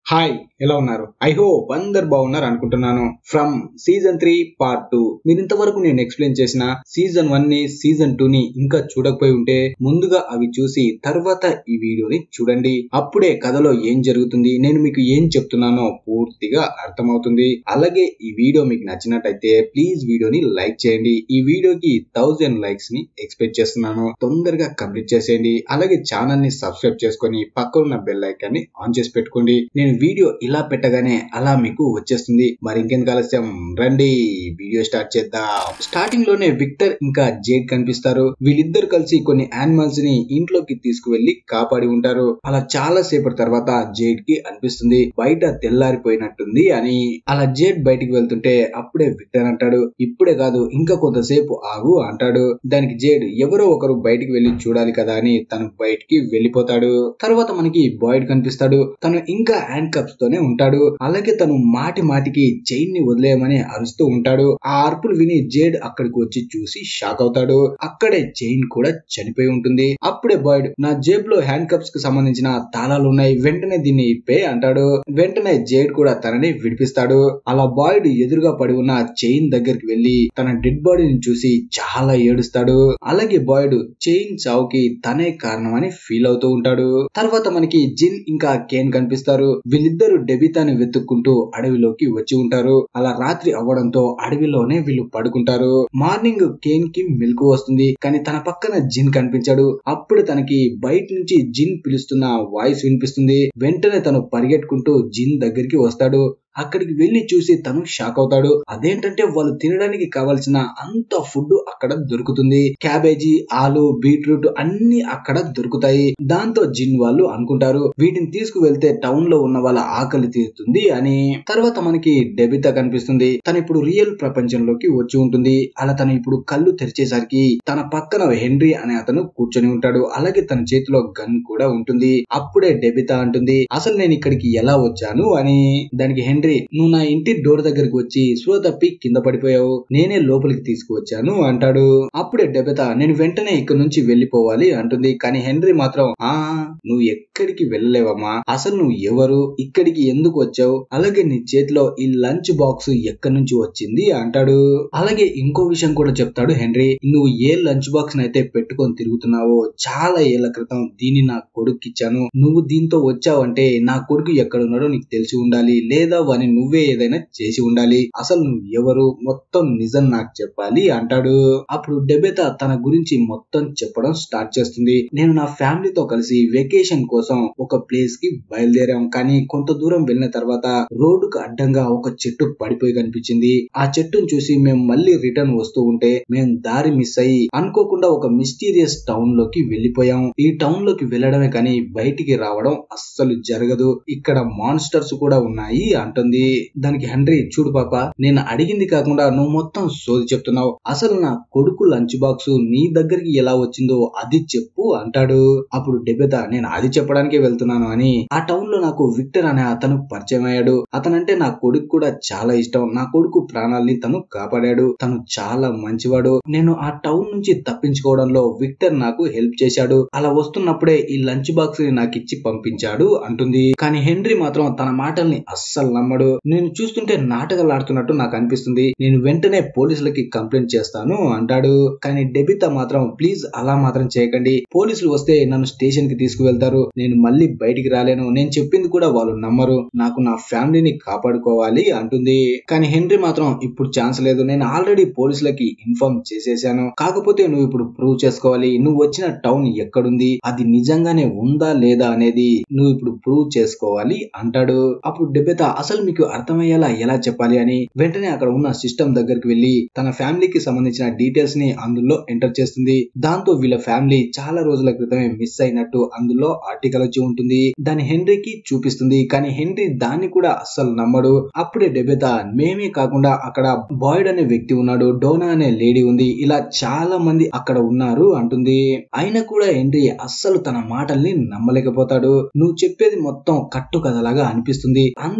Hi, ఎలా ఉన్నారు? I hope అందరు బాగున్నారు అనుకుంటున్నాను. From season 3 part 2. మీరు ఇంతవరకు నేను ఎక్స్ప్లెయిన్ చేసిన సీజన్ 1 ని సీజన్ 2 ని ఇంకా చూడకపోయి ఉంటే ముందుగా అవి చూసి తర్వాత ఈ వీడియోని చూడండి. అప్పుడే కథలో ఏం జరుగుతుంది, నేను మీకు ఏం చెప్తున్నానో పూర్తిగా అర్థమవుతుంది. అలాగే ఈ వీడియో మీకు నచ్చినట్టయితే ప్లీజ్ వీడియోని లైక్ చేయండి. ఈ వీడియోకి 1000 లైక్స్ ని ఎక్స్పెక్ట్ చేస్తున్నాను. తొందరగా కంప్లీట్ చేసేయండి. అలాగే ఛానల్ ని సబ్స్క్రైబ్ చేసుకొని పక్కన ఉన్న బెల్ ఐకాన్ ని ఆన్ చేసి పెట్టుకోండి. నేను వీడియో ఇలా పెట్టగానే అలా మీకు వచ్చేస్తుంది. మరి ఇంకెందుకు ఆలస్యం, రండి వీడియో స్టార్ట్ చేద్దాం. స్టార్టింగ్ లోనే విక్టర్ ఇంకా జేడ్ కనిపిస్తారు. వీళ్ళిద్దరు కలిసి కొన్ని యానిమల్స్ ని ఇంట్లోకి తీసుకువెళ్లి కాపాడి ఉంటారు. అలా చాలా సేపటి తర్వాత జేడ్ కి అనిపిస్తుంది బయట తెల్లారిపోయినట్టుంది అని. అలా జేడ్ బయటికి వెళ్తుంటే అప్పుడే విక్టర్ అంటాడు, ఇప్పుడే కాదు ఇంకా కొంతసేపు ఆగు అంటాడు. దానికి జేడ్ ఎవరో ఒకరు బయటికి వెళ్లి చూడాలి కదా అని తను బయటికి వెళ్లిపోతాడు. తర్వాత మనకి బాయిడ్ కనిపిస్తాడు. తను ఇంకా హ్యాండ్ కప్స్ తోనే ఉంటాడు. అలాగే తను మాటి మాటికి చైన్ ని వదిలేయమని అరుస్తూ ఉంటాడు. ఆ అరుపులు విని జేడ్ అక్కడికి వచ్చి చూసి షాక్ అవుతాడు. అక్కడే చైన్ కూడా చనిపోయి ఉంటుంది. అప్పుడే బాయిడ్, నా జేబులో హ్యాండ్ కప్స్ కి సంబంధించిన తాళాలు ఉన్నాయి, వెంటనే దీన్ని ఇప్పే అంటాడు. వెంటనే జేడ్ కూడా తనని విడిపిస్తాడు. అలా బాయిడ్ ఎదురుగా పడి ఉన్న చైన్ దగ్గరికి వెళ్లి తన డెడ్ బాడీని చూసి చాలా ఏడుస్తాడు. అలాగే బాయిడ్ చైన్ చావుకి తనే కారణమని ఫీల్ అవుతూ ఉంటాడు. తర్వాత మనకి జిన్ ఇంకా కేన్ కనిపిస్తారు. వీళ్ళిద్దరూ డెబితాని వెతుక్కుంటూ అడవిలోకి వచ్చి ఉంటారు. అలా రాత్రి అవ్వడంతో అడవిలోనే వీళ్ళు పడుకుంటారు. మార్నింగ్ కేన్ కి మెలకు వస్తుంది, కానీ తన పక్కన జిన్ కనిపించాడు. అప్పుడు తనకి బయట నుంచి జిన్ పిలుస్తున్న వాయిస్ వినిపిస్తుంది. వెంటనే తను పరిగెట్టుకుంటూ జిన్ దగ్గరికి వస్తాడు. అక్కడికి వెళ్లి చూసి తను షాక్ అవుతాడు. అదేంటంటే వాళ్ళు తినడానికి కావాల్సిన అంత ఫుడ్ అక్కడ దొరుకుతుంది. క్యాబేజీ, ఆలు, బీట్రూట్ అన్ని అక్కడ దొరుకుతాయి. దాంతో జిన్ వాళ్ళు అనుకుంటారు వీటిని తీసుకువెళ్తే టౌన్ లో ఉన్న వాళ్ళ ఆకలి తీరుతుంది అని. తర్వాత మనకి డెబితా కనిపిస్తుంది. తను ఇప్పుడు రియల్ ప్రపంచంలోకి వచ్చి ఉంటుంది. అలా తను ఇప్పుడు కళ్ళు తెరిచేసరికి తన పక్కన హెన్రీ అనే అతను కూర్చొని ఉంటాడు. అలాగే తన చేతిలో గన్ కూడా ఉంటుంది. అప్పుడే డెబితా అంటుంది, అసలు నేను ఇక్కడికి ఎలా వచ్చాను అని. దానికి హెన్రీ, నువ్వు నా ఇంటి డోర్ దగ్గరికి వచ్చి స్లో తప్పి కింద పడిపోయావు, నేనే లోపలికి తీసుకువచ్చాను అంటాడు. అప్పుడే డెబితా, నేను వెంటనే ఇక్కడ నుంచి వెళ్లిపోవాలి అంటుంది. కానీ హెన్రీ మాత్రం, నువ్వు ఎక్కడికి వెళ్ళలేవమ్మా, అసలు నువ్వు ఎవరు, ఇక్కడికి ఎందుకు వచ్చావు, అలాగే నీ చేతిలో ఈ లంచ్ బాక్స్ ఎక్కడి నుంచి వచ్చింది అంటాడు. అలాగే ఇంకో విషయం కూడా చెప్తాడు హెన్రీ, నువ్వు ఏ లంచ్ బాక్స్ అయితే పెట్టుకొని తిరుగుతున్నావో చాలా ఏళ్ల క్రితం దీన్ని నా కొడుకు ఇచ్చాను. నువ్వు దీంతో వచ్చావంటే నా కొడుకు ఎక్కడున్నాడో నీకు తెలిసి ఉండాలి, లేదా అని నువ్వే ఏదైనా చేసి ఉండాలి. అసలు నువ్వు ఎవరు, మొత్తం నిజం నాకు చెప్పాలి అంటాడు. అప్పుడు డెబితా తన గురించి మొత్తం చెప్పడం స్టార్ట్ చేస్తుంది. నేను నా ఫ్యామిలీతో కలిసి వెకేషన్ కోసం ఒక ప్లేస్ కి బయలుదేరాం. కానీ కొంత దూరం వెళ్ళిన తర్వాత రోడ్డుకు అడ్డంగా ఒక చెట్టు పడిపోయి కనిపించింది. ఆ చెట్టును చూసి మేము మళ్ళీ రిటర్న్ వస్తూ ఉంటే మేము దారి మిస్ అయ్యి అనుకోకుండా ఒక మిస్టీరియస్ టౌన్ లోకి వెళ్లిపోయాం. ఈ టౌన్ లోకి వెళ్ళడమే కానీ బయటికి రావడం అస్సలు జరగదు. ఇక్కడ మాన్స్టర్స్ కూడా ఉన్నాయి అంటుంది. దానికి హెన్రీ, చూడు పాప, నేను అడిగింది కాకుండా నువ్వు మొత్తం సోది చెప్తున్నావు. అసలు నా కొడుకు లంచ్ బాక్స్ నీ దగ్గరికి ఎలా వచ్చిందో అది చెప్పు అంటాడు. అప్పుడు డెబితా, నేను అది చెప్పడానికే వెళ్తున్నాను అని. ఆ టౌన్ లో నాకు విక్టర్ అనే అతను పరిచయం అయ్యాడు. అతనంటే నా కొడుకు కూడా చాలా ఇష్టం. నా కొడుకు ప్రాణాల్ని తను కాపాడాడు. తను చాలా మంచివాడు. నేను ఆ టౌన్ నుంచి తప్పించుకోవడంలో విక్టర్ నాకు హెల్ప్ చేశాడు. అలా వస్తున్నప్పుడే ఈ లంచ్ బాక్స్ ని నాకు ఇచ్చి పంపించాడు అంటుంది. కానీ హెన్రీ మాత్రం తన మాటల్ని అస్సలు నమ్మడు. నేను చూస్తుంటే నాటకాలు ఆడుతున్నట్టు నాకు అనిపిస్తుంది, నేను వెంటనే పోలీసులకి కంప్లైంట్ చేస్తాను అంటాడు. కానీ డెబితా మాత్రం, ప్లీజ్ అలా మాత్రం చేయకండి, పోలీసులు వస్తే నన్ను స్టేషన్ కి తీసుకువెళ్తారు, నేను మళ్ళీ బయటికి రాలేను, నేను చెప్పింది కూడా వాళ్ళు నమ్మరు, నాకు నా ఫ్యామిలీని కాపాడుకోవాలి అంటుంది. కానీ హెన్రీ మాత్రం, ఇప్పుడు ఛాన్స్ లేదు, నేను ఆల్రెడీ పోలీసులకి ఇన్ఫార్మ్ చేసేసాను, కాకపోతే నువ్వు ఇప్పుడు ప్రూవ్ చేసుకోవాలి, నువ్వు వచ్చిన టౌన్ ఎక్కడుంది, అది నిజంగానే ఉందా లేదా అనేది నువ్వు ఇప్పుడు ప్రూవ్ చేసుకోవాలి అంటాడు. అప్పుడు డెబితా, అసలు మీకు అర్థమయ్యేలా ఎలా చెప్పాలి అని వెంటనే అక్కడ ఉన్న సిస్టమ్ దగ్గరికి వెళ్లి తన ఫ్యామిలీకి సంబంధించిన డీటెయిల్స్ ని అందులో ఎంటర్ చేస్తుంది. దాంతో వీళ్ళ ఫ్యామిలీ చాలా రోజుల క్రితమే మిస్ అయినట్టు అందులో ఆర్టికల్ వచ్చి ఉంటుంది. దాన్ని హెన్రీకి చూపిస్తుంది. కానీ హెన్రీ దాన్ని కూడా అస్సలు నమ్మడు. అప్పుడే డెబితా, మేమే కాకుండా అక్కడ బాయిడ్ అనే వ్యక్తి ఉన్నాడు, డోనా అనే లేడీ ఉంది, ఇలా చాలా మంది అక్కడ ఉన్నారు అంటుంది. అయినా కూడా హెన్రీ అస్సలు తన మాటల్ని నమ్మలేకపోతాడు. నువ్వు చెప్పేది మొత్తం కట్టు కథలాగా అనిపిస్తుంది, అందరూ అక్కడ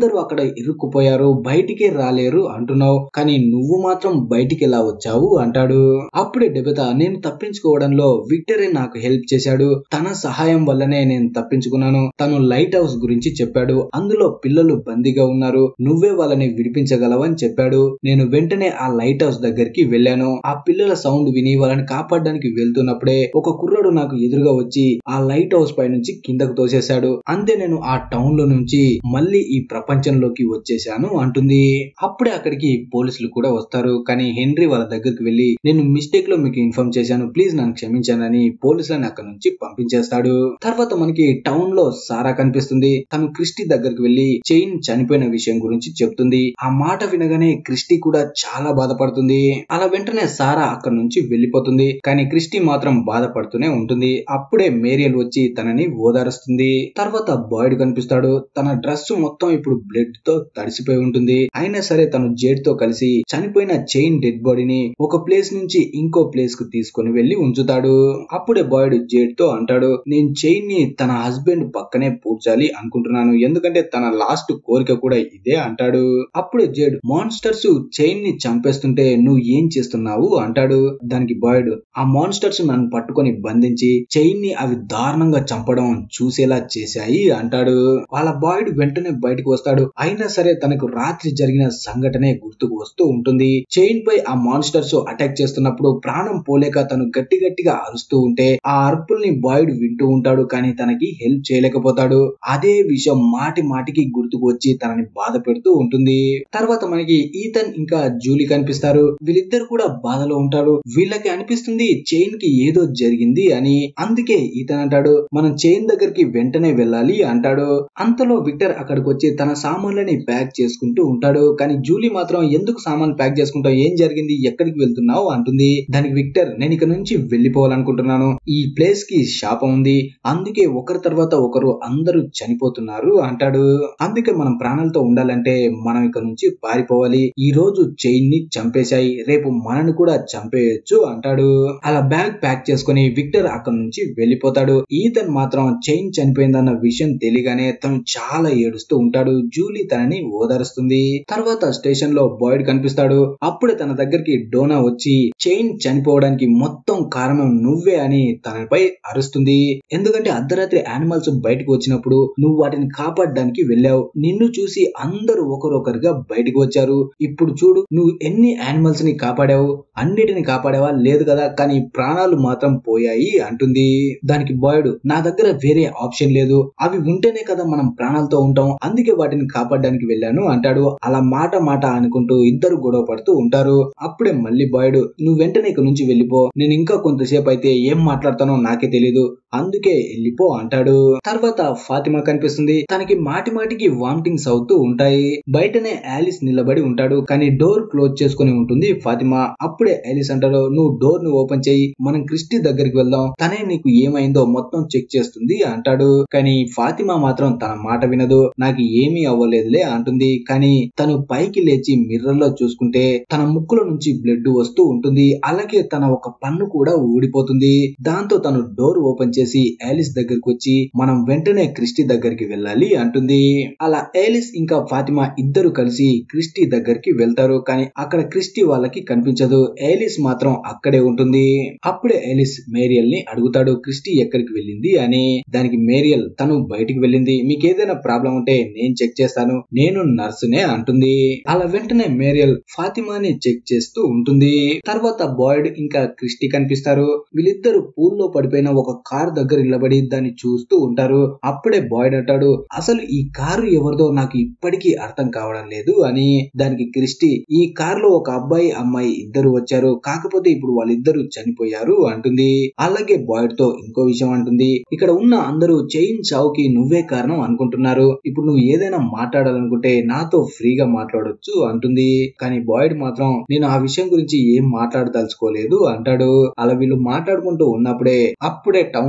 ఇరుక్కుపోయారు, బయటికే రాలేరు అంటున్నావు, కానీ నువ్వు మాత్రం బయటికి ఎలా వచ్చావు అంటాడు. అప్పుడే డెబితా, నేను తప్పించుకోవడంలో విక్టరే నాకు హెల్ప్ చేశాడు, తన సహాయం వల్లనే నేను తప్పించుకున్నాను. తను లైట్ హౌస్ గురించి చెప్పాడు, అందులో పిల్లలు బందీగా ఉన్నారు, నువ్వే వాళ్ళని విడిపించగలవని చెప్పాడు. నేను వెంటనే ఆ లైట్ హౌస్ దగ్గరికి వెళ్ళాను. ఆ పిల్లల సౌండ్ విని వాళ్ళని కాపాడడానికి వెళ్తున్నప్పుడే ఒక కుర్రాడు నాకు ఎదురుగా వచ్చి ఆ లైట్ హౌస్ పై నుంచి కిందకు తోసేశాడు. అంతే నేను ఆ టౌన్ లో నుంచి మళ్ళీ ఈ ప్రపంచంలోకి వచ్చేసాను అంటుంది. అప్పుడే అక్కడికి పోలీసులు కూడా వస్తారు, కానీ హెన్రీ వాళ్ళ దగ్గరికి వెళ్లి నేను మిస్టేక్ లో మీకు ఇన్ఫార్మ్ చేశాను, ప్లీజ్ నన్ను క్షమించానని పోలీసులను అక్కడ నుంచి పంపించేస్తాడు. తర్వాత మనకి టౌన్ లో సారా కనిపిస్తుంది. తను క్రిస్టీ దగ్గరికి వెళ్లి చైన్ చనిపోయిన విషయం గురించి చెప్తుంది. ఆ మాట వినగానే క్రిస్టీ కూడా చాలా బాధపడుతుంది. అలా వెంటనే సారా అక్కడ నుంచి వెళ్లిపోతుంది, కానీ క్రిస్టీ మాత్రం బాధపడుతూనే ఉంటుంది. అప్పుడే మేరియల్ వచ్చి తనని ఓదారుస్తుంది. తర్వాత బాయ్డ్ కనిపిస్తాడు. తన డ్రెస్ మొత్తం ఇప్పుడు బ్లడ్ తో తడిసిపోయి ఉంటుంది. అయినా సరే తను జేడ్ తో కలిసి చనిపోయిన చైన్ డెడ్ బాడీని ఒక ప్లేస్ నుంచి ఇంకో ప్లేస్ కు తీసుకుని వెళ్లి ఉంచుతాడు. అప్పుడే బాయ్డ్ జేడ్ తో అంటాడు, నేను చైన్ ని తన హస్బెండ్ పక్కనే పూడ్చాలి అనుకుంటున్నాను, ఎందుకంటే తన లాస్ట్ కోరిక కూడా ఇదే అంటాడు. అప్పుడే జేడ్, మాన్స్టర్స్ చైన్ ని చంపేస్తుంటే నువ్వు ఏం చేస్తున్నావు అంటాడు. దానికి బాయ్డ్, ఆ మాన్స్టర్స్ నన్ను పట్టుకొని బంధించి చైన్ ని అవి దారుణంగా చంపడం చూసేలా చేశాయి అంటాడు. వాళ్ళ బాయ్డ్ వెంటనే బయటకు వస్తాడు. అయినా సరే తనకు రాత్రి జరిగిన సంఘటనే గుర్తుకు వస్తూ ఉంటుంది. చైన్ పై ఆ మాన్స్టర్స్ అటాక్ చేస్తున్నప్పుడు ప్రాణం పోలేక తను గట్టి గట్టిగా అరుస్తూ ఉంటే ఆ అరుపుల్ని బాయ్డ్ వింటూ ఉంటాడు, కానీ తనకి హెల్ప్ చేయలేకపోతాడు. అదే విషయం మాటి మాటికి గుర్తుకు వచ్చి తనని బాధ పెడుతూ ఉంటుంది. తర్వాత మనకి ఈథన్ ఇంకా జూలీ కనిపిస్తారు. వీళ్ళిద్దరు కూడా బాధలో ఉంటారు. వీళ్ళకి అనిపిస్తుంది చైన్ కి ఏదో జరిగింది అని. అందుకే ఈథన్ అంటాడు, మనం చైన్ దగ్గరికి వెంటనే వెళ్ళాలి అంటాడు. అంతలో విక్టర్ అక్కడికి వచ్చి తన సామాన్లని ప్యాక్ చేసుకుంటూ ఉంటాడు. కానీ జూలీ మాత్రం ఎందుకు సామాన్లు ప్యాక్ చేసుకుంటావు, ఏం జరిగింది, ఎక్కడికి వెళ్తున్నావు అంటుంది. దానికి విక్టర్, నేను ఇక నుంచి వెళ్ళిపోవాలనుకుంటున్నాను, ఈ ప్లేస్ కి శాపం ఉంది, అందుకే ఒకరి తర్వాత ఒకరు అందరూ చనిపోతున్నారు అంటాడు. అందుకే మనం ప్రాణాలతో ఉండాలంటే మనం ఇక నుంచి పారిపోవాలి. ఈ రోజు చైన్ ని చంపేశాయి, రేపు మనని కూడా చంపేయొచ్చు అంటాడు. అలా బ్యాగ్ ప్యాక్ చేసుకుని విక్టర్ అక్కడి నుంచి వెళ్ళిపోతాడు. ఈథన్ మాత్రం చైన్ చనిపోయిందన్న విషయం తెలియగానే తను చాలా ఏడుస్తూ ఉంటాడు. జూలీ తనని ఓదారుస్తుంది. తర్వాత స్టేషన్ లో బాయ్డ్ కనిపిస్తాడు. అప్పుడే తన దగ్గరికి డోనా వచ్చి చైన్ చనిపోవడానికి మొత్తం కారణం నువ్వే అని తనపై అరుస్తుంది. ఎందుకంటే అర్ధరాత్రి యానిమల్స్ బయటకు వచ్చినప్పుడు నువ్వు వాటిని కాపాడడానికి వెళ్ళావు, నిన్ను చూసి అందరూ ఒకరొకరుగా బయటకు వచ్చారు, ఇప్పుడు చూడు నువ్వు ఎన్ని యానిమల్స్ ని కాపాడావు, అన్నిటిని కాపాడావా, లేదు కదా, కానీ ప్రాణాలు మాత్రం పోయాయి అంటుంది. దానికి బాయ్డ్, నా దగ్గర వేరే ఆప్షన్ లేదు, అవి ఉంటేనే కదా మనం ప్రాణాలతో ఉంటాం, అందుకే వాటిని కాపాడడానికి వెళ్ళాను అంటాడు. అలా మాట మాట అనుకుంటూ ఇద్దరు గొడవ పడుతూ ఉంటారు. అప్పుడే మళ్ళీ బాయ్డ్, నువ్వు వెంటనే ఇక్కడ నుంచి వెళ్ళిపో, నేను ఇంకా కొంతసేపు అయితే ఏం మాట్లాడతానో నాకే తెలీదు, అందుకే వెళ్ళిపో అంటాడు. తర్వాత ఫాతిమా కనిపిస్తుంది. తనకి మాటి మాటికి వామిటింగ్స్ అవుతూ ఉంటాయి. బయటనే ఆలిస్ నిలబడి ఉంటాడు, కానీ డోర్ క్లోజ్ చేసుకుని ఉంటుంది ఫాతిమా. అప్పుడే ఆలిస్ అంటాడు, నువ్వు డోర్ ని ఓపెన్ చేయి, మనం క్రిస్టీ దగ్గరికి వెళ్దాం, తనే నీకు ఏమైందో మొత్తం చెక్ చేస్తుంది అంటాడు. కానీ ఫాతిమా మాత్రం తన మాట వినదు. నాకు ఏమీ అవ్వలేదులే అంటుంది. కానీ తను పైకి లేచి మిర్రర్ లో చూసుకుంటే తన ముక్కుల నుంచి బ్లడ్ వస్తూ ఉంటుంది. అలాగే తన ఒక పన్ను కూడా ఊడిపోతుంది. దాంతో తను డోర్ ఓపెన్ చేసి ఆలిస్ దగ్గరికి వచ్చి మనం వెంటనే క్రిస్టీ దగ్గరికి వెళ్ళాలి అంటుంది. అలా ఆలిస్ ఇంకా ఫాతిమా ఇద్దరు కలిసి క్రిస్టీ దగ్గరికి వెళ్తారు. కానీ అక్కడ క్రిస్టీ వాళ్ళకి కనిపించదు. ఆలిస్ మాత్రం అక్కడే ఉంటుంది. అప్పుడే ఆలిస్ మేరియల్ ని అడుగుతాడు, క్రిస్టీ ఎక్కడికి వెళ్ళింది అని. దానికి మేరియల్, తను బయటికి వెళ్ళింది, మీకు ఏదైనా ప్రాబ్లం ఉంటే నేను చెక్ చేస్తాను, నేను నర్సునే అంటుంది. అలా వెంటనే మేరియల్ ఫాతిమాని చెక్ చేస్తూ ఉంటుంది. తర్వాత బాయ్డ్ ఇంకా క్రిస్టీ కనిపిస్తారు. వీళ్ళిద్దరు పూల్లో పడిపోయిన ఒక కార్ దగ్గర నిలబడి దాన్ని చూస్తూ ఉంటారు. అప్పుడే బాయ్డ్ అంటాడు, అసలు ఈ కారు ఎవరిదో నాకు ఇప్పటికీ అర్థం కావడం లేదు అని. దానికి క్రిస్టీ, ఈ కార్ లో ఒక అబ్బాయి అమ్మాయి ఇద్దరు వచ్చారు, కాకపోతే ఇప్పుడు వాళ్ళిద్దరూ చనిపోయారు అంటుంది. అలాగే బాయ్డ్ తో ఇంకో విషయం అంటుంది, ఇక్కడ ఉన్న అందరూ చైన్ చావుకి నువ్వే కారణం అనుకుంటున్నారు, ఇప్పుడు నువ్వు ఏదైనా మాట్లాడాలనుకుంటే నాతో ఫ్రీగా మాట్లాడొచ్చు అంటుంది. కానీ బాయ్డ్ మాత్రం నేను ఆ విషయం గురించి ఏం మాట్లాడదలుచుకోలేదు అంటాడు. అలా వీళ్ళు మాట్లాడుకుంటూ ఉన్నప్పుడే అప్పుడే టౌన్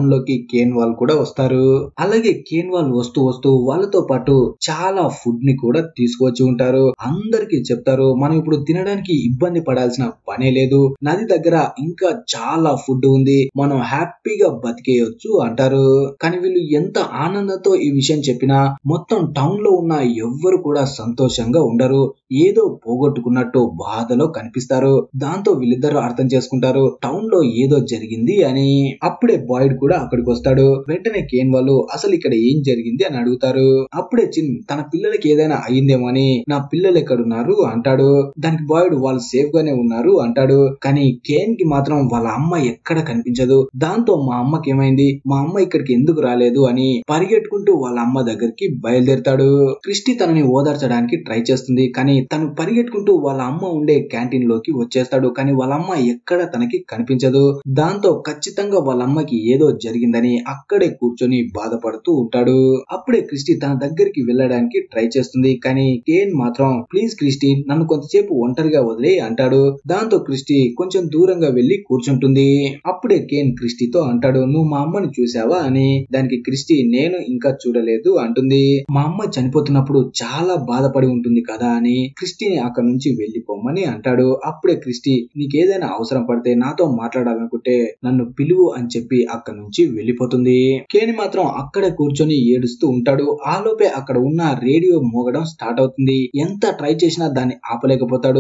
టౌన్ లోకి కేన్ వాళ్ళు కూడా వస్తారు. అలాగే కేన్ వాళ్ళు వస్తూ వస్తూ వాళ్ళతో పాటు చాలా ఫుడ్ ని కూడా తీసుకువచ్చి ఉంటారు. అందరికి చెప్తారు, మనం ఇప్పుడు తినడానికి ఇబ్బంది పడాల్సిన పనే లేదు, నది దగ్గర ఇంకా చాలా ఫుడ్ ఉంది, మనం హ్యాపీగా బతికేయొచ్చు అంటారు. కానీ వీళ్ళు ఎంత ఆనందంతో ఈ విషయం చెప్పినా మొత్తం టౌన్ లో ఉన్న ఎవ్వరు కూడా సంతోషంగా ఉండరు. ఏదో పోగొట్టుకున్నట్టు బాధలో కనిపిస్తారు. దాంతో వీళ్ళిద్దరూ అర్థం చేసుకుంటారు టౌన్ లో ఏదో జరిగింది అని. అప్పుడే బాయిడ్ కూడా అక్కడికి వస్తాడు. వెంటనే కేన్ వాళ్ళు అసలు ఇక్కడ ఏం జరిగింది అని అడుగుతారు. అప్పుడే చిన్ తన పిల్లలకి ఏదైనా అయిందేమో అని, నా పిల్లలు ఎక్కడున్నారు అంటాడు. దానికి బాయిడ్ వాళ్ళు సేఫ్ గానే ఉన్నారు అంటాడు. కానీ కేన్ కి మాత్రం వాళ్ళ అమ్మ ఎక్కడ కనిపించదు. దాంతో మా అమ్మకి ఏమైంది, మా అమ్మ ఇక్కడికి ఎందుకు రాలేదు అని పరిగెట్టుకుంటూ వాళ్ళ అమ్మ దగ్గరికి బయలుదేరుతాడు. క్రిస్టి తనని ఓదార్చడానికి ట్రై చేస్తుంది. కానీ తను పరిగెట్టుకుంటూ వాళ్ళ అమ్మ ఉండే క్యాంటీన్ లోకి వచ్చేస్తాడు. కానీ వాళ్ళ అమ్మ ఎక్కడ తనకి కనిపించదు. దాంతో ఖచ్చితంగా వాళ్ళ అమ్మకి ఏదో జరిగిందని అక్కడే కూర్చొని బాధపడుతూ ఉంటాడు. అప్పుడే క్రిస్టి తన దగ్గరికి వెళ్ళడానికి ట్రై చేస్తుంది. కానీ కేన్ మాత్రం ప్లీజ్ క్రిస్టి నన్ను కొంతసేపు ఒంటరిగా వదిలే అంటాడు. దాంతో క్రిస్టి కొంచెం దూరంగా వెళ్లి కూర్చుంటుంది. అప్పుడే కేన్ క్రిస్టితో అంటాడు, నువ్వు మా అమ్మని చూసావా అని. దానికి క్రిస్టి నేను ఇంకా చూడలేదు అంటుంది. మా అమ్మ చనిపోతున్నప్పుడు చాలా బాధపడి ఉంటుంది కదా అని క్రిస్టిని అక్కడ నుంచి వెళ్లిపోమని అంటాడు. అప్పుడే క్రిస్టి నీకేదైనా అవసరం పడితే నాతో మాట్లాడాలనుకుంటే నన్ను పిలువు అని చెప్పి అక్కడ నుంచి వెళ్లిపోతుంది. కేన్ మాత్రం అక్కడే కూర్చొని ఏడుస్తూ ఉంటాడు. ఆలోపే అక్కడ ఉన్న రేడియో మోగడం స్టార్ట్ అవుతుంది. ఎంత ట్రై చేసినా దాన్ని ఆపలేకపోతాడు.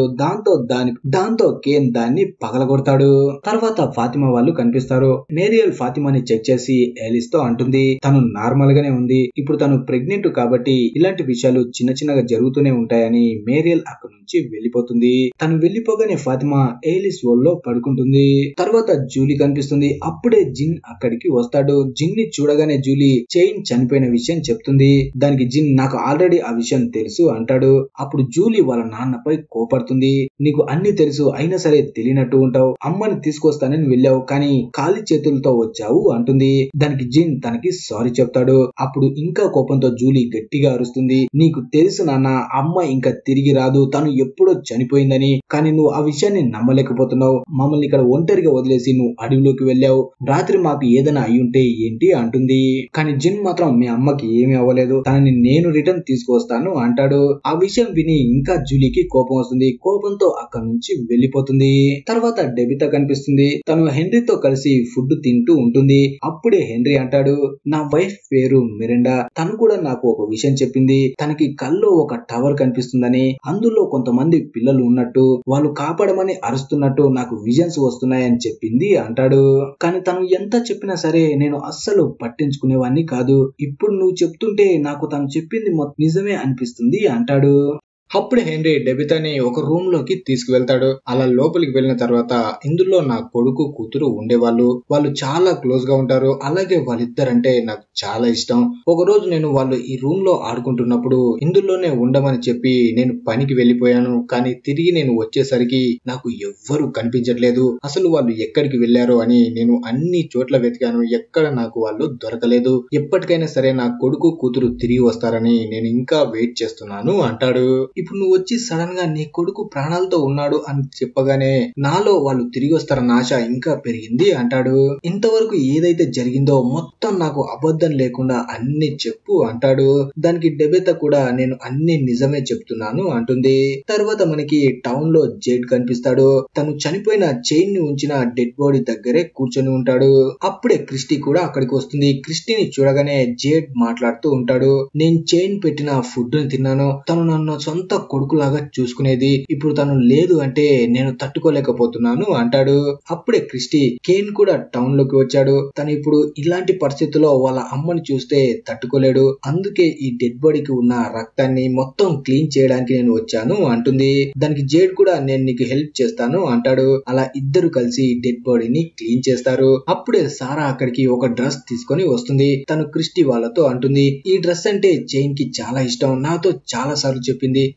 దాంతో కేన్ దాన్ని పగలగొడతాడు. తర్వాత ఫాతిమా వాళ్ళు కనిపిస్తారు. మేరియల్ ఫాతిమాని చెక్ చేసి ఏలిస్ తో అంటుంది, తను నార్మల్ గానే ఉంది, ఇప్పుడు తను ప్రెగ్నెంట్ కాబట్టి ఇలాంటి విషయాలు చిన్న చిన్నగా జరుగుతూనే ఉంటాయని మేరియల్ అక్కడ నుంచి వెళ్లిపోతుంది. తను వెళ్లిపోగానే ఫాతిమా ఏలిస్ ఒళ్ళో పడుకుంటుంది. తర్వాత జూలీ కనిపిస్తుంది. అప్పుడే జిన్ అక్కడికి వస్తాడు. జిన్ ని చూడగానే జూలీ చైన్ చనిపోయిన విషయం చెప్తుంది. దానికి జిన్ నాకు ఆల్రెడీ ఆ విషయం తెలుసు అంటాడు. అప్పుడు జూలీ వాళ్ళ నాన్నపై కోపడుతుంది. నీకు అన్ని తెలుసు అయినా సరే తెలియనట్టు ఉంటావు, అమ్మని తీసుకొస్తానని వెళ్ళావు కానీ ఖాళీ చేతులతో వచ్చావు అంటుంది. దానికి జిన్ తనకి సారీ చెప్తాడు. అప్పుడు ఇంకా కోపంతో జూలీ గట్టిగా అరుస్తుంది, నీకు తెలుసు నాన్న అమ్మ ఇంకా తిరిగి రాదు, తను ఎప్పుడో చనిపోయిందని, కానీ నువ్వు ఆ విషయాన్ని నమ్మలేకపోతున్నావు, మమ్మల్ని ఇక్కడ ఒంటరిగా వదిలేసి నువ్వు అడవిలోకి వెళ్ళావు, రాత్రి మాకు ఏదైనా అయ్యుంటే ఏంటి అంటుంది. కానీ జిన్ మాత్రం మీ అమ్మకి ఏమీ అవ్వలేదు, తనని నేను రిటర్న్ తీసుకువస్తాను అంటాడు. ఆ విషయం విని ఇంకా జూలీకి కోపం వస్తుంది. కోపంతో అక్కడ నుంచి వెళ్లిపోతుంది. తర్వాత డెబితా కనిపిస్తుంది. తను హెన్రీతో కలిసి ఫుడ్ తింటూ ఉంటుంది. అప్పుడే హెన్రీ అంటాడు, నా వైఫ్ పేరు మిరిండా, తను కూడా నాకు ఒక విషయం చెప్పింది, తనకి కల్లో ఒక టవర్ కనిపిస్తుందని, అందులో కొంతమంది పిల్లలు ఉన్నట్టు, వాళ్ళు కాపాడమని అరుస్తున్నట్టు నాకు విజన్స్ వస్తున్నాయని చెప్పింది అంటాడు. కానీ తను ఎంత చెప్పినా సరే నేను అస్సలు పట్టించుకునేవాడిని కాదు, ఇప్పుడు నువ్వు చెప్తుంటే నాకు తను చెప్పింది నిజమే అనిపిస్తుంది అంటాడు. అప్పుడే హెన్రీ డెబితాని ఒక రూమ్ లోకి తీసుకువెళ్తాడు. అలా లోపలికి వెళ్ళిన తర్వాత ఇందులో నా కొడుకు కూతురు ఉండేవాళ్ళు, వాళ్ళు చాలా క్లోజ్ గా ఉంటారు, అలాగే వాళ్ళిద్దరంటే నాకు చాలా ఇష్టం. ఒక రోజు నేను వాళ్ళు ఈ రూమ్ లో ఆడుకుంటున్నప్పుడు ఇందులోనే ఉండమని చెప్పి నేను పనికి వెళ్ళిపోయాను. కానీ తిరిగి నేను వచ్చేసరికి నాకు ఎవ్వరూ కనిపించట్లేదు, అసలు వాళ్ళు ఎక్కడికి వెళ్లారో అని నేను అన్ని చోట్ల వెతికాను, ఎక్కడ నాకు వాళ్ళు దొరకలేదు, ఎప్పటికైనా సరే నా కొడుకు కూతురు తిరిగి వస్తారని నేను ఇంకా వెయిట్ చేస్తున్నాను అంటాడు. ఇప్పుడు నువ్వు వచ్చి సడన్ గా నీ కొడుకు ప్రాణాలతో ఉన్నాడు అని చెప్పగానే నాలో వాళ్ళు తిరిగి వస్తారన్న ఆశ ఇంకా పెరిగింది అంటాడు. ఇంతవరకు ఏదైతే జరిగిందో మొత్తం నాకు అబద్ధం లేకుండా అన్ని చెప్పు అంటాడు. దానికి డెబితా కూడా నేను అన్ని నిజమే చెప్తున్నాను అంటుంది. తర్వాత మనకి టౌన్ లో జేడ్ కనిపిస్తాడు. తను చనిపోయిన చైన్ ని ఉంచిన డెడ్ బాడీ దగ్గరే కూర్చొని ఉంటాడు. అప్పుడే క్రిస్టి కూడా అక్కడికి వస్తుంది. క్రిస్టిని చూడగానే జేడ్ మాట్లాడుతూ ఉంటాడు, నేను చైన్ పెట్టిన ఫుడ్ ని తిన్నాను, తను నన్ను సొంత కొడుకులాగా చూసుకునేది, ఇప్పుడు తను లేదు అంటే నేను తట్టుకోలేకపోతున్నాను అంటాడు. అప్పుడే క్రిస్టి కేన్ కూడా టౌన్ లోకి వచ్చాడు. తను ఇప్పుడు ఇలాంటి పరిస్థితుల్లో వాళ్ళ అమ్మని చూస్తే తట్టుకోలేడు, అందుకే ఈ డెడ్ బాడీకి ఉన్న రక్తాన్ని మొత్తం క్లీన్ చేయడానికి నేను వచ్చాను అంటుంది. దానికి జేడ్ కూడా నేను నీకు హెల్ప్ చేస్తాను అంటాడు. అలా ఇద్దరు కలిసి డెడ్ బాడీని క్లీన్ చేస్తారు. అప్పుడే సారా అక్కడికి ఒక డ్రెస్ తీసుకొని వస్తుంది. తను క్రిస్టి వాళ్ళతో అంటుంది, ఈ డ్రెస్ అంటే చైన్ కి చాలా ఇష్టం, నాతో చాలా సార్లు చెప్పింది,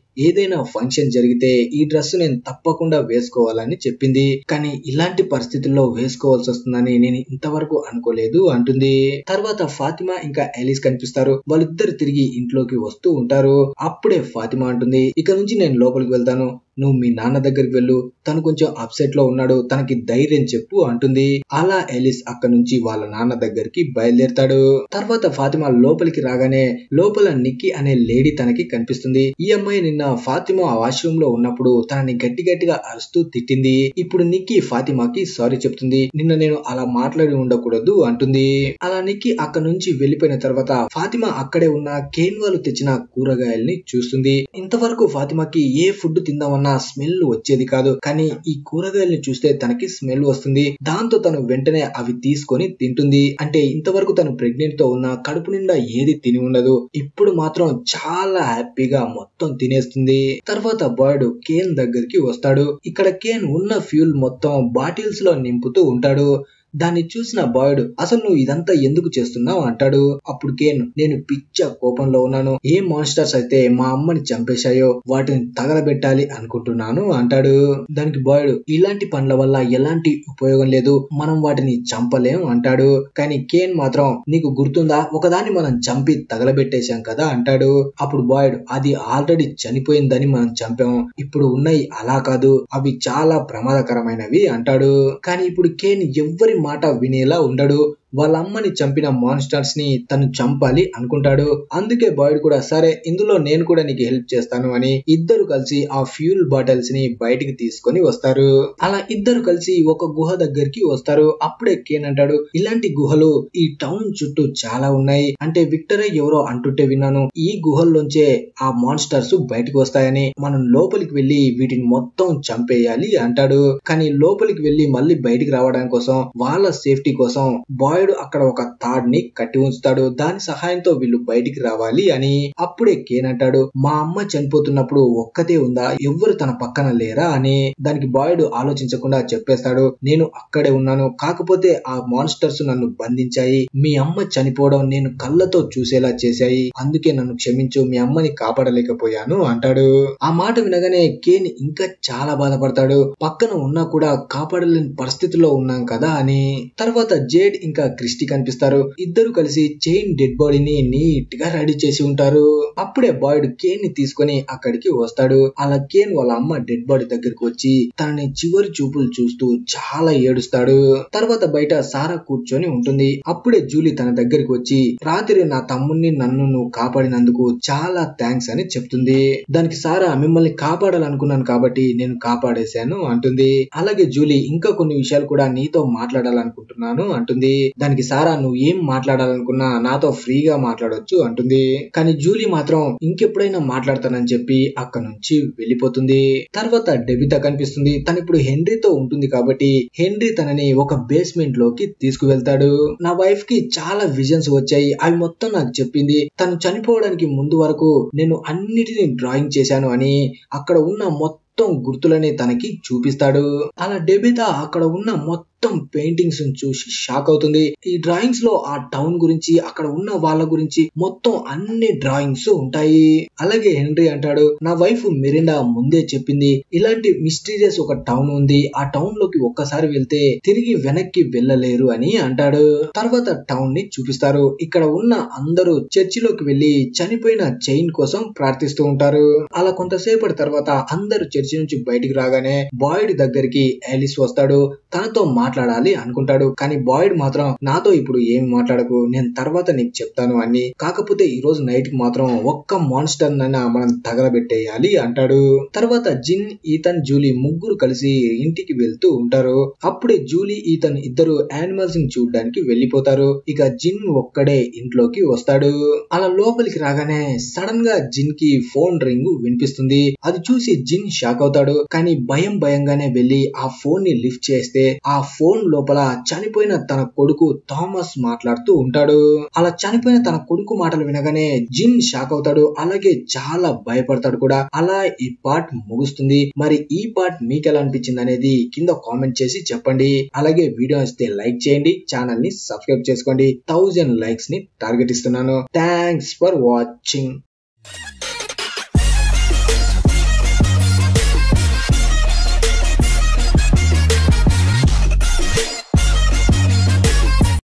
ఏదైనా ఫంక్షన్ జరిగితే ఈ డ్రెస్ నేను తప్పకుండా వేసుకోవాలని చెప్పింది. కానీ ఇలాంటి పరిస్థితుల్లో వేసుకోవాల్సి వస్తుందని నేను ఇంతవరకు అనుకోలేదు అంటుంది. తర్వాత ఫాతిమా ఇంకా ఎలిస్ కనిపిస్తారు. వాళ్ళిద్దరు తిరిగి ఇంట్లోకి వస్తూ ఉంటారు. అప్పుడే ఫాతిమా అంటుంది, ఇక నుంచి నేను లోపలికి వెళ్తాను, నువ్వు మీ నాన్న దగ్గరికి వెళ్ళు, తను కొంచెం అప్సెట్ లో ఉన్నాడు, తనకి ధైర్యం చెప్పు అంటుంది. అలా ఎలిస్ అక్కడి నుంచి వాళ్ళ నాన్న దగ్గరికి బయలుదేరతాడు. తర్వాత ఫాతిమా లోపలికి రాగానే లోపల నిక్కీ అనే లేడీ తనకి కనిపిస్తుంది. ఈ అమ్మాయి నిన్న ఫాతిమా వాష్రూమ్ లో ఉన్నప్పుడు తనని గట్టి గట్టిగా అరుస్తూ తిట్టింది. ఇప్పుడు నిక్కీ ఫాతిమాకి సారీ చెప్తుంది. నిన్న నేను అలా మాట్లాడి ఉండకూడదు అంటుంది. అలా నిక్కీ అక్కడి నుంచి వెళ్లిపోయిన తర్వాత ఫాతిమా అక్కడే ఉన్న కేన్ వాళ్ళు తెచ్చిన కూరగాయల్ని చూస్తుంది. ఇంతవరకు ఫాతిమాకి ఏ ఫుడ్ తిందామన్నా స్మెల్ వచ్చేది కాదు, కానీ ఈ కూరగాయల్ని చూస్తే తనకి స్మెల్ వస్తుంది. దాంతో తను వెంటనే అవి తీసుకొని తింటుంది. అంటే ఇంతవరకు తను ప్రెగ్నెంట్ తో ఉన్న కడుపు నిండా ఏది తిని ఉండదు, ఇప్పుడు మాత్రం చాలా హ్యాపీగా మొత్తం తినేస్తుంది. తర్వాత బాయ్డ్ కేన్ దగ్గరికి వస్తాడు. ఇక్కడ కేన్ ఉన్న ఫ్యూల్ మొత్తం బాటిల్స్ లో నింపుతూ ఉంటాడు. దాన్ని చూసిన బాయ్డ్ అసలు నువ్వు ఇదంతా ఎందుకు చేస్తున్నావు అంటాడు. అప్పుడు కేన్, నేను పిచ్చ కోపంలో ఉన్నాను, ఏ మాన్స్టర్స్ అయితే మా అమ్మని చంపేశాయో వాటిని తగలబెట్టాలి అనుకుంటున్నాను అంటాడు. దానికి బాయ్డ్, ఇలాంటి పనుల వల్ల ఎలాంటి ఉపయోగం లేదు, మనం వాటిని చంపలేం అంటాడు. కానీ కేన్ మాత్రం, నీకు గుర్తుందా, ఒకదాన్ని మనం చంపి తగలబెట్టేశాం కదా అంటాడు. అప్పుడు బాయ్డ్, అది ఆల్రెడీ చనిపోయిందని మనం చంపాం, ఇప్పుడు ఉన్నాయి అలా కాదు, అవి చాలా ప్రమాదకరమైనవి అంటాడు. కానీ ఇప్పుడు కేన్ ఎవ్వరి మాట వినేలా ఉండడు. వాళ్ళ అమ్మని చంపిన మాన్స్టర్స్ ని తను చంపాలి అనుకుంటాడు. అందుకే బాయ్డ్ కూడా, సరే ఇందులో నేను కూడా నీకు హెల్ప్ చేస్తాను అని ఇద్దరు కలిసి ఆ ఫ్యూల్ బాటిల్స్ ని బయటికి తీసుకొని వస్తారు. అలా ఇద్దరు కలిసి ఒక గుహ దగ్గరికి వస్తారు. అప్పుడే కేన్ అంటాడు, ఇలాంటి గుహలు ఈ టౌన్ చుట్టూ చాలా ఉన్నాయి, అంటే విక్టరే ఎవరో అంటుంటే విన్నాను, ఈ గుహల్లోంచే ఆ మాన్స్టర్స్ బయటకు వస్తాయని, మనం లోపలికి వెళ్లి వీటిని మొత్తం చంపేయాలి అంటాడు. కానీ లోపలికి వెళ్లి మళ్ళీ బయటికి రావడానికి కోసం, వాళ్ళ సేఫ్టీ కోసం బాయ్డ్ అక్కడ ఒక తాడ్ ని కట్టి ఉంచుతాడు. దాని సహాయంతో వీళ్ళు బయటికి రావాలి అని. అప్పుడే కేన్ అంటాడు, మా అమ్మ చనిపోతున్నప్పుడు ఒక్కతే ఉందా, ఎవ్వరు తన పక్కన లేరా అని. దానికి బాయ్డ్ ఆలోచించకుండా చెప్పేస్తాడు, నేను అక్కడే ఉన్నాను, కాకపోతే ఆ మాన్స్టర్స్ నన్ను బంధించాయి, మీ అమ్మ చనిపోవడం నేను కళ్ళతో చూసేలా చేశాయి, అందుకే నన్ను క్షమించు, మీ అమ్మని కాపాడలేకపోయాను అంటాడు. ఆ మాట వినగానే కేన్ ఇంకా చాలా బాధపడతాడు. పక్కన ఉన్నా కూడా కాపాడలేని పరిస్థితిలో ఉన్నాం కదా అని. తర్వాత జేడ్ ఇంకా క్రిస్టీ కనిపిస్తారు. ఇద్దరు కలిసి చైన్ డెడ్ బాడీని నీట్ గా రెడీ చేసి ఉంటారు. అప్పుడే బాయ్డ్ కేన్ ని తీసుకొని అక్కడికి వస్తాడు. అలా కేన్ వాళ్ళ అమ్మ డెడ్ బాడీ దగ్గరికి వచ్చి తనని చివరి చూపులు చూస్తూ చాలా ఏడుస్తాడు. తర్వాత బయట సారా కూర్చొని ఉంటుంది. అప్పుడే జూలీ తన దగ్గరికి వచ్చి, రాత్రి నా తమ్ముణ్ణి నన్ను నువ్వు కాపాడినందుకు చాలా థ్యాంక్స్ అని చెప్తుంది. దానికి సారా, మిమ్మల్ని కాపాడాలనుకున్నాను కాబట్టి నేను కాపాడేశాను అంటుంది. అలాగే జూలీ, ఇంకా కొన్ని విషయాలు కూడా నీతో మాట్లాడాలనుకుంటున్నాను అంటుంది. దానికి సారా, నువ్వు ఏం మాట్లాడాలనుకున్నా నాతో ఫ్రీగా మాట్లాడొచ్చు అంటుంది. కానీ జూలీ మాత్రం ఇంకెప్పుడైనా మాట్లాడతానని చెప్పి అక్కడ నుంచి వెళ్ళిపోతుంది. తర్వాత డెబితా కనిపిస్తుంది. తను ఇప్పుడు హెన్రీతో ఉంటుంది కాబట్టి హెన్రీ తనని ఒక బేస్మెంట్ లోకి తీసుకువెళ్తాడు. నా వైఫ్ కి చాలా విజన్స్ వచ్చాయి, అవి మొత్తం నాకు చెప్పింది, తను చనిపోవడానికి ముందు వరకు నేను అన్నిటిని డ్రాయింగ్ చేశాను అని అక్కడ ఉన్న మొత్తం గుర్తులని తనకి చూపిస్తాడు. అలా డెబితా అక్కడ ఉన్న మొత్తం పెయింటింగ్స్ చూసి షాక్ అవుతుంది. ఈ డ్రాయింగ్స్ లో ఆ టౌన్ గురించి, అక్కడ ఉన్న వాళ్ళ గురించి మొత్తం అన్ని డ్రాయింగ్స్ ఉంటాయి. అలాగే హెన్రీ అంటాడు, నా వైఫ్ మిరిండా ముందే చెప్పింది, ఇలాంటి మిస్టీరియస్ ఒక టౌన్ ఉంది, ఆ టౌన్ లోకి ఒక్కసారి వెళ్తే తిరిగి వెనక్కి వెళ్ళలేరు అని అంటాడు. తర్వాత టౌన్ ని చూపిస్తారు. ఇక్కడ ఉన్న అందరూ చర్చిలోకి వెళ్లి చనిపోయిన చైన్ కోసం ప్రార్థిస్తూ ఉంటారు. అలా కొంతసేపటి తర్వాత అందరూ చర్చి నుంచి బయటికి రాగానే బాయ్డ్ దగ్గరికి ఎలిస్ వస్తాడు. తనతో మాట్లాడాలి అనుకుంటాడు. కానీ బాయ్డ్ మాత్రం, నాతో ఇప్పుడు ఏమి మాట్లాడకు, నేను తర్వాత నీకు చెప్తాను అని, కాకపోతే ఈ రోజు నైట్ కి మాత్రం ఒక్క మాన్స్టర్ నైనా మనం తగలబెట్టేయాలి అంటాడు. తర్వాత జిన్, ఈథన్, జూలీ ముగ్గురు కలిసి ఇంటికి వెళ్తూ ఉంటారు. అప్పుడే జూలీ, ఈథన్ ఇద్దరు యానిమల్స్ ని చూడడానికి వెళ్ళిపోతారు. ఇక జిన్ ఒక్కడే ఇంట్లోకి వస్తాడు. అలా లోపలికి రాగానే సడన్ గా జిన్ కి ఫోన్ రింగ్ వినిపిస్తుంది. అది చూసి జిన్ షాక్ అవుతాడు. కానీ భయంగానే వెళ్లి ఆ ఫోన్ ని లిఫ్ట్ చేస్తే ఆ ఫోన్ లోపల చనిపోయిన తన కొడుకు థామస్ మాట్లాడుతూ ఉంటాడు. అలా చనిపోయిన తన కొడుకు మాటలు వినగానే జిన్ షాక్ అవుతాడు. అలాగే చాలా భయపడతాడు కూడా. అలా ఈ పార్ట్ ముగుస్తుంది. మరి ఈ పార్ట్ మీకు ఎలా అనిపించింది అనేది కింద కామెంట్ చేసి చెప్పండి. అలాగే వీడియో నచ్చితే లైక్ చేయండి, ఛానల్ ని సబ్స్క్రైబ్ చేసుకోండి. 1000 లైక్స్ ని టార్గెట్ ఇస్తున్నాను. Thanks for watching.